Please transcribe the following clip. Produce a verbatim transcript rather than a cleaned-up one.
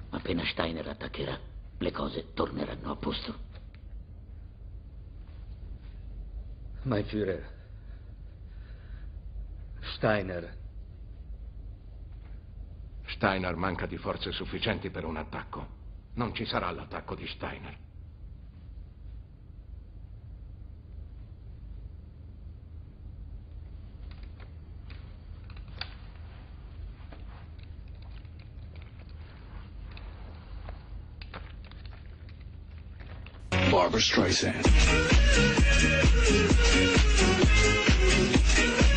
Appena Steiner attaccherà, le cose torneranno a posto. Mein Führer, Steiner. Steiner manca di forze sufficienti per un attacco. Non ci sarà l'attacco di Steiner. Barbra Streisand.